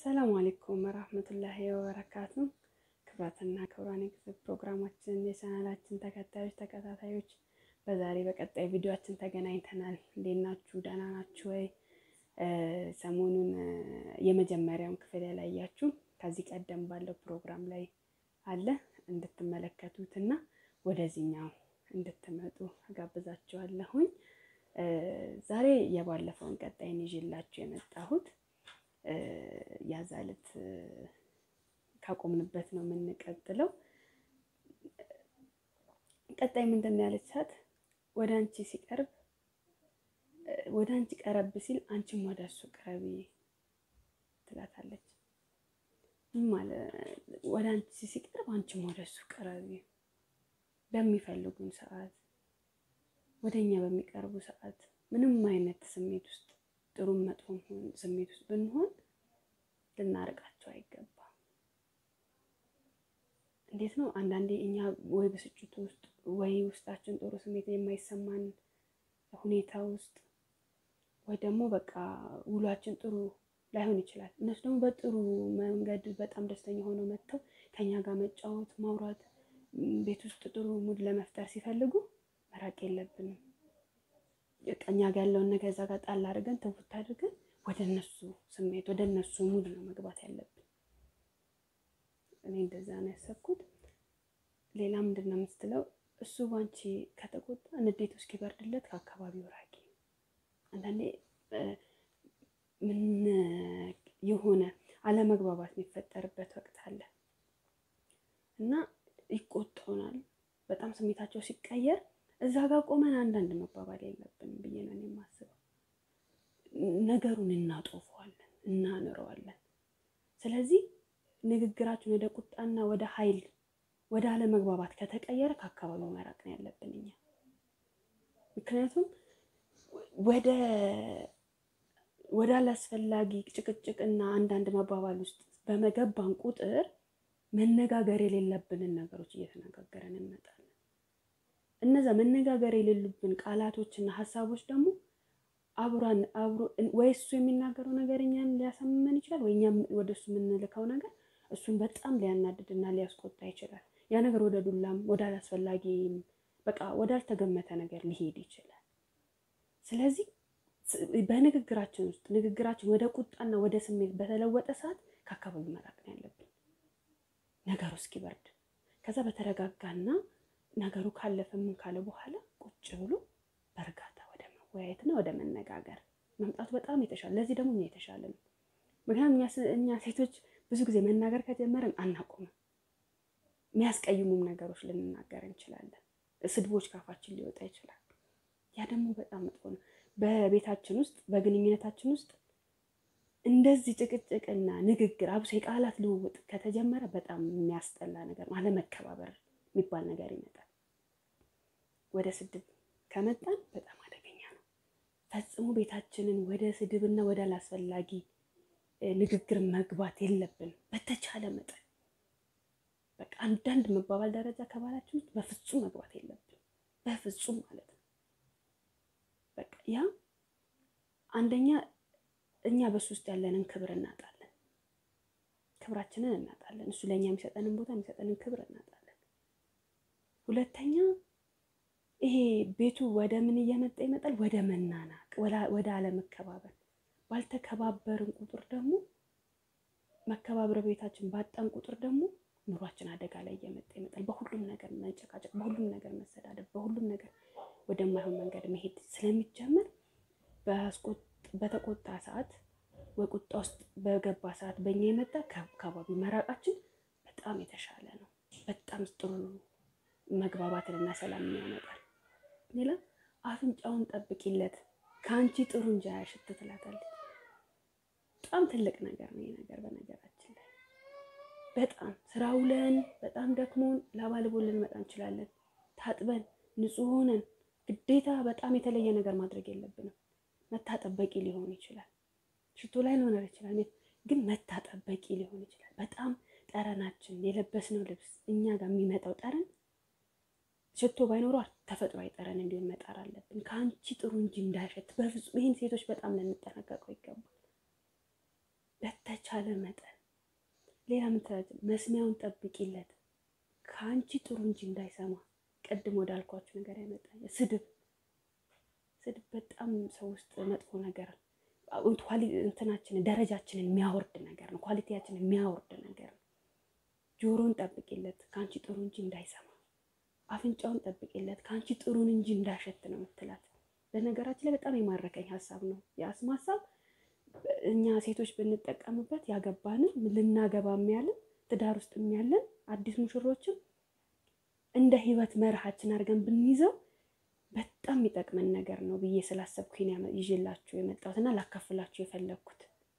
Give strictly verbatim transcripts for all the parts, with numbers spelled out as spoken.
ሰላም አለይኩም ወራህመቱላሂ ወበረካቱ ክብራትና ክብራን የክፍል ፕሮግራማችን የቻናላችን ተከታዮች ተከታታዮች በዛሬ በቀጣይ ቪዲዮአችን ተገናኝተናል እንዴት ናችሁ ደህና ናችሁ ወይ ሰሞኑን የመጀመሪያውን ክፍል ያላያችሁ ከዚህ ቀደም ባለው ፕሮግራም ላይ አለ እንድትመለከቱትና ወደዚህኛው እንድትመጡ ጋብዛችኋለሁኝ ዛሬ የባለፈውን ቀጣይን ይዤላችሁ የመጣሁት ያዛለት ካቆምንበት ነው የምንቀጥለው ቀጣይ ምንድነው ያለቻት ወዳንቺ ሲቀርብ ወዳንቺ ቀረብ ሲል አንቺም ወዳሱ ቀረቢ ትላታለች ማለት ወዳንቺ ሲቀርብ አንቺም ወዳሱ ቀረቢ በሚፈልጉን ሰዓት ወደኛ በሚቀርቡ ሰዓት ምንም አይነት ስሜት ውስጥ ጥሩ መጥፎም ስሜት ውስጥ ብንሆን ልናርቃቸው አይገባም እንዴት ነው አንዳንዴ እኛ ወይ በስጭቱ ውስጥ ወይ ውስጣችን ጥሩ ስሜት የማይሰማን ሁኔታ ውስጥ ወይ ደግሞ በቃ ውሏችን ጥሩ ላይሆን ይችላል እነሱ ደግሞ በጥሩ መንገድ በጣም ደስተኛ ሆነው መጥተው ከኛ ጋር መጫወት ማውራት ቤት ውስጥ ጥሩ ሙድ ለመፍጠር ሲፈልጉ መራቅ የለብንም የቀኛ ጋር ያለውን ነገር እዛ ጋር ጣል አድርገን ተውት አድርገን ወደነሱ ስሜት ወደነሱ ሙድ ነው መግባት ያለብን እኔ እንደዛ ነው ያሰብኩት ሌላ ምንድነው የምትለው እሱ ባንቺ ከተቆጣ ንዴቱ እስኪበርድለት ከአካባቢው ራቂ አንዳንዴ ምን የሆነ አለመግባባት የሚፈጠርበት ወቅት አለ እና ይቆጣውናል በጣም ስሜታቸው ሲቀየር እዛ ጋር ቆመን አንዳንድ መባባል የለብንም ብዬ ነው የማስበው ነገሩን እናጦፈዋለን እናነረዋለን ስለዚህ ንግግራችን ወደ ቁጣና ወደ ኃይል ወደ አለ መግባባት ከተቀየረ ከአካባቢው መራቅ ነው ያለብንኛ ምክንያቱም ወደ ወደ አላስፈላጊ ጭቅጭቅና አንዳንድ መባባል ውስጥ በመገባን ቁጥር መነጋገር የሌለብንን ነገሮች እየተነጋገረን እንመጣለን እነዛ መነጋገር የሌሉብን ቃላቶችና ሐሳቦች ደግሞ አብራን አብሮ ወይስ የሚናገረው ነገርኛን ሊያሰምመን ይችላል ወይኛም ወደሱ ምንልከው ነገር እሱን በጣም ሊያናድድና ሊያስቆጣ ይችላል ያ ነገር ወደ ዱላም ወደ አላስፈላጊ በቃ ወደ አልተገመተ ነገር ሊሄድ ይችላል ስለዚህ በንግግራችን ውስጥ ንግግራችን ወደ ቁጣና ወደ ስሜት በተለወጠ ሰዓት ከአካባቢው መራቅ ነው ያለብን ነገሩ እስኪበርድ ከዛ በተረጋጋና ነገሩ ካለፈ ምን ካለ በኋላ ቁጭ ብሎ በርጋታ ወደ መወያየትና ወደ መነጋገር መምጣት በጣም የተሻለ ለዚህ ደግሞ እኛ የተሻለ ነው ምክንያቱም እኛ ሴቶች ብዙ ጊዜ መናገር ከጀመረን አናቆምም የሚያስቀይሙም ነገሮች ልንናገር እንችላለን ስድቦች ካፋችን ሊወጣ ይችላል ያ ደግሞ በጣም መጥፎ ነው በቤታችን ውስጥ በግንኙነታችን ውስጥ እንደዚህ ጭቅጭቅና ንግግር አብሶ የቃላት ልውውጥ ከተጀመረ በጣም የሚያስጠላ ነገር ማለት መከባበር የሚባል ነገር ይመጣል ወደ ስድብ ከመጣን በጣም አደገኛ ነው ፈጽሞ ቤታችንን ወደ ስድብና ወደ አላስፈላጊ ንግግር መግባት የለብን በተቻለ መጠን በቃ አንዳንድ መባባል ደረጃ ከባላችን ውስጥ በፍጹም መግባት የለብን በፍጹም ማለት ነው በቃ ያ አንደኛ እኛ በሱ ውስጥ ያለንን ክብር እናጣለን ክብራችንን እናጣለን እሱ ለኛ የሚሰጠንን ቦታ የሚሰጠንን ክብር እናጣለን ሁለተኛ ይሄ ቤቱ ወደ ምን እየመጣ ይመጣል ወደ መናናቅ ወደ አለ መከባበር ባልተከባበርን ቁጥር ደግሞ መከባበር ቤታችን ባጣን ቁጥር ደግሞ ኑሯችን አደጋ ላይ እየመጣ ይመጣል በሁሉም ነገር መንጨቃጨቅ በሁሉም ነገር መሰዳደብ በሁሉም ነገር ወደማይሆን መንገድ መሄድ ስለሚጀምር በአስቆጥ በተቆጣ ሰዓት ወቁጣ ውስጥ በገባ ሰዓት በእኛ የመጣ ከአካባቢ መራቃችን በጣም የተሻለ ነው በጣም ጥሩ መግባባትና ሰላም ያመጣል ሌላ አፍንጫውን ጠብቂለት ካንቺ ጥሩ እንጂ አይሽት ትላታለች በጣም ትልቅ ነገር ነው ይሄ ነገር በነገራችን ላይ በጣም ስራውለን በጣም ደክሞን ላባልቦልን መጣ እንችላለን ታጥበን ንጹህ ሆነን ግዴታ በጣም የተለየ ነገር ማድረግ የለብንም መታጠበቂ ሊሆን ይችላል ሽቶ ላይ ሊሆን ይችላል ግን መታጠበቂ ሊሆን ይችላል በጣም ጠረናችን የለበስነው ልብስ እኛ ጋር የሚመጣው ጠረን ሽቶ ባይኖር ተፈጥሯዊ ጠረን እንዲሆን መጣር አለብን ካንቺ ጥሩ እንጂ እንዳይሸት በፍጹም ይሄን ሴቶች በጣም ለንጠነቀቀው ይገባል በተቻለ መጠን ሌላ ምን ትላለች መስሚያውን ጠብቂለት ካንቺ ጥሩ እንጂ እንዳይሰማ ቀድሞ ወዳልኳችሁ ነገር ያመጣል ስድብ ስድብ በጣም ሰው ውስጥ መጥፎ ነገር ኳሊ እንትናችን ደረጃችንን የሚያወርድ ነገር ነው ኳሊቲያችንን የሚያወርድ ነገር ነው ጆሮን ጠብቂለት ካንቺ ጥሩ እንጂ እንዳይሰማ አፍንጫውን ጠብቂለት ካንቺ ጥሩን እንጂ እንዳሸት ነው የምትላት በነገራችን ላይ በጣም የማረከኝ ሐሳብ ነው ያስማ ሐሳብ እኛ ሴቶች ብንጠቀምበት ያገባንን ልናገባም ያለን ትዳር ውስጥ የሚያለን አዲስ ሙሽሮችን እንደ ህይወት መርሃችን አድርገን ብንይዘው በጣም ይጠቅመን ነገር ነው ብዬ ስላሰብኩኝ ይዤላችሁ የመጣሁትና ላካፍላችሁ የፈለኩት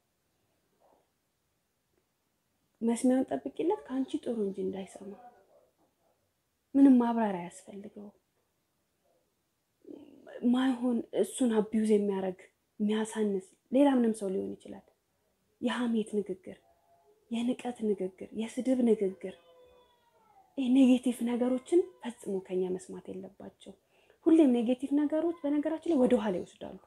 መስሚያውን ጠብቂለት ካንቺ ጥሩ እንጂ እንዳይሰማ ምንም ማብራሪያ ያስፈልገው ማይሆን እሱን አቢዩዝ የሚያረግ የሚያሳንስ ሌላ ምንም ሰው ሊሆን ይችላል የሐሜት ንግግር የንቀት ንግግር የስድብ ንግግር ኔጌቲቭ ነገሮችን ፈጽሞ ከኛ መስማት የለባቸው ሁሌም ኔጌቲቭ ነገሮች በነገራችን ላይ ወደ ኋላ ይወስዳሉ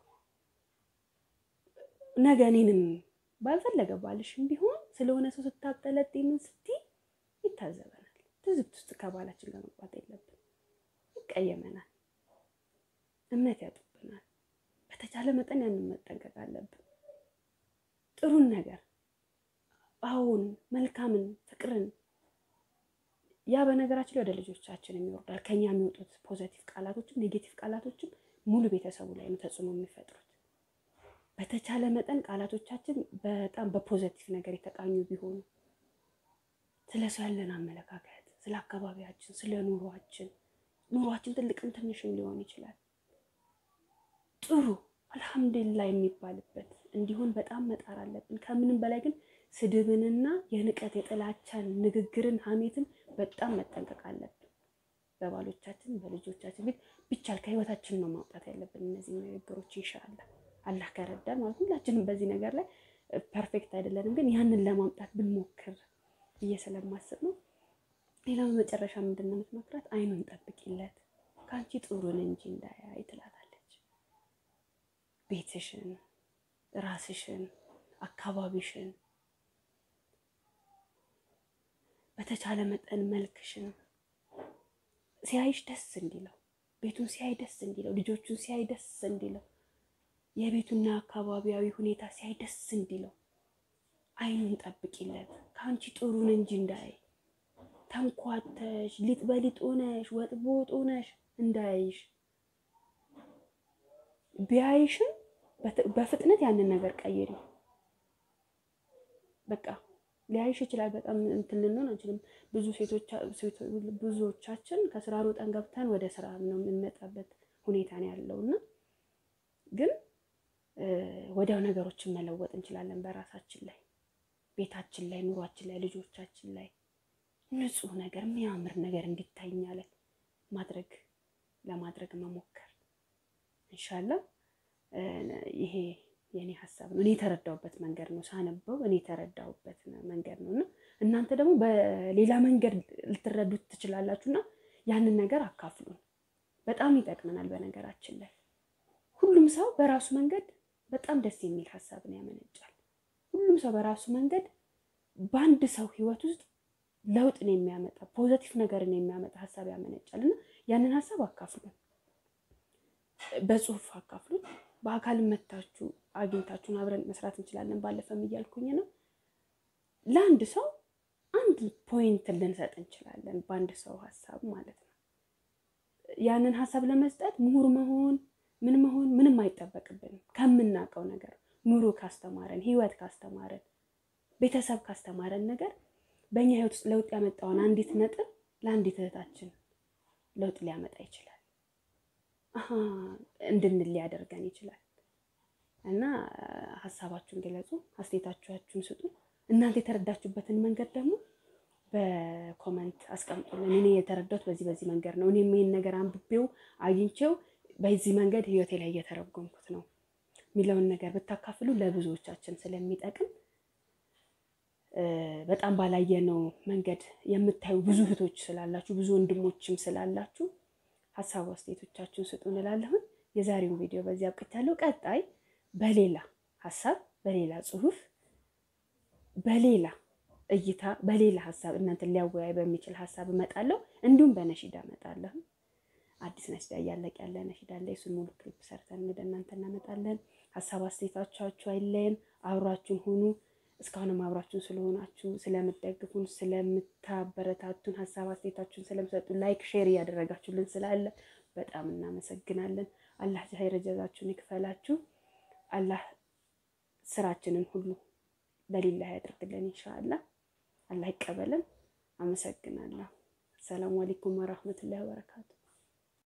ነገ እኔንም ባልፈለገ ባልሽም ቢሆን ስለሆነ ሰው ስታጠለጥ ምን ስትይ ይታዘበናል ትዝብት ውስጥ ከባላችን ጋር መግባት የለብንም ይቀየመናል እምነት ያጥብናል በተቻለ መጠን ያንን መጠንቀቅ አለብን ጥሩን ነገር አሁን መልካምን ፍቅርን ያ በነገራችን ላይ ወደ ልጆቻችን የሚወርዳል ከኛ የሚወጡት ፖዚቲቭ ቃላቶችም ኔጌቲቭ ቃላቶችም ሙሉ ቤተሰቡ ላይ ነው ተጽዕኖ የሚፈጥሩት በተቻለ መጠን ቃላቶቻችን በጣም በፖዚቲቭ ነገር የተቃኙ ቢሆኑ ስለሰው ያለን አመለካከት ስለ አካባቢያችን ስለ ኑሯችን ኑሯችን ትልቅም ትንሽም ሊሆን ይችላል ጥሩ አልহামዱሊላህ የሚባልበት እንዲሆን በጣም መጣር አለብን ከምንም በላይ ግን ስድብንና የንቀት የጥላቻን ንግግርን ሐሜትን በጣም መጠንቀቅ አለብን በባሎቻችን በልጆቻችን ቤት ብቻል ከህይወታችን ነው ማውጣት ያለብን እነዚህ ንግግሮች ኢንሻአላህ አላህ ከረዳን ማለት ሁላችንም በዚህ ነገር ላይ ፐርፌክት አይደለንም ግን ያንን ለማምጣት ብንሞክር እየሰለማስብ ነው ሌላው መጨረሻ ምንድነው የምትመክራት አይኑን ጠብቂለት ካንቺ ጥሩን እንጂ እንዳያይ ትላታለች ቤትሽን ራስሽን አካባቢሽን በተቻለ መጠን መልክሽን ሲያይሽ ደስ እንዲለው ቤቱን ሲያይ ደስ እንዲለው ልጆቹን ሲያይ ደስ እንዲለው የቤቱና አካባቢያዊ ሁኔታ ሲያይ ደስ እንዲለው አይኑን ጠብቂለት ካንቺ ጥሩን እንጂ እንዳያይ ተንኳተሽ ሊጥ በሊጥ ሆነሽ ወጥ በወጥ ሆነሽ እንዳያይሽ ቢያይሽን በፍጥነት ያንን ነገር ቀይሪ በቃ ሊያይሽ ይችላል በጣም እንትን ልንሆን አንችልም ብዙ ሴቶች ብዙዎቻችን ከስራ ሮጠን ገብተን ወደ ስራ ነው የምንመጣበት ሁኔታ ነው ያለውና ግን ወዲያው ነገሮችን መለወጥ እንችላለን በራሳችን ላይ ቤታችን ላይ ኑሯችን ላይ ልጆቻችን ላይ ንጹህ ነገር የሚያምር ነገር እንዲታይኛለን ማድረግ ለማድረግ መሞከር ኢንሻአላህ ይሄ የኔ ሐሳብ ነው እኔ ተረዳውበት መንገድ ነው ሳነበው እኔ ተረዳውበት መንገድ ነውና እናንተ ደግሞ በሌላ መንገድ ልትረዱት ትችላላችሁና ያንን ነገር አካፍሉን በጣም ይጠቅመናል በነገራችን ላይ ሁሉም ሰው በራሱ መንገድ በጣም ደስ የሚል ሐሳብን ያመነጫል ሁሉም ሰው በራሱ መንገድ ባንድ ሰው ህይወት ውስጥ ለውጥ ነው የሚያመጣ ፖዚቲቭ ነገር ነው የሚያመጣ ሐሳብ ያመነጫልና ያንን ሐሳብ አካፍሉን በጽሁፍ አካፍሉን በአካል መታችሁ አግኝታችሁን አብረን መስራት እንችላለን ባለፈም ይያልኩኝ ነው ለአንድ ሰው አንድ ፖይንት ልንሰጥ እንችላለን ባንድ ሰው ሐሳብ ማለት ነው ያንን ሐሳብ ለመስጠት ምሁር መሆን ምን መሆን ምንም አይጠበቅብንም ከምናቀው ነገር ኑሮ ካስተማረን ህይወት ካስተማረን ቤተሰብ ካስተማረን ነገር በእኛ ህይወት ውስጥ ለውጥ ያመጣውን አንዲት ነጥብ ለአንዲት እህታችን ለውጥ ሊያመጣ ይችላል አሃ እንድንል ሊያደርገን ይችላል እና ሐሳባችሁን ገለጹ አስተያየታችሁን ስጡ እናንተ የተረዳችሁበትን መንገድ ደግሞ በኮሜንት አስቀምጡልን እኔ የተረዳሁት በዚህ በዚህ መንገድ ነው እኔ ምን ነገር አንብቤው አግኝቼው በዚህ መንገድ ህይወቴ ላይ እየተረጎምኩት ነው ሚለውን ነገር ብታካፍሉ ለብዙዎቻችን ስለሚጠቅም በጣም ባላየነው መንገድ የምታዩ ብዙ እህቶች ስላላችሁ ብዙ ወንድሞችም ስላላችሁ ሐሳብ አስተያየቶቻችሁን ስጡን እላለሁ የዛሬው ቪዲዮ በዚህ አብቅቻለሁ ቀጣይ በሌላ ሐሳብ በሌላ ጽሁፍ በሌላ እይታ በሌላ ሐሳብ እናንተ ሊያወያይ በሚችል ሐሳብ እመጣለሁ እንዲሁም በነሽዳ እመጣለሁ አዲስ ነሽዳ ያለቀ ያለ ነሽዳ ላይ እሱን ሙሉ ክሊፕ ሰርተን ወደ እናንተ እናመጣለን ሐሳብ አስተያየታችሁ አይለየን አብራችሁን ሁኑ እስካሁንም አብራችሁን ስለሆናችሁ ስለምትደግፉን ስለምታበረታቱን ሐሳብ አስተያየታችሁን ስለምትሰጡ ላይክ ሼር ያደረጋችሁልን ስላለ በጣም እናመሰግናለን አላህ ኸይር ጀዛችሁን ይክፈላችሁ አላህ ስራችንን ሁሉ ለሊላህ ያድርግልን ኢንሻአላህ አላህ ይቀበለን አመሰግናለሁ ሰላም አለይኩም ወራህመቱላሂ ወበረካቱ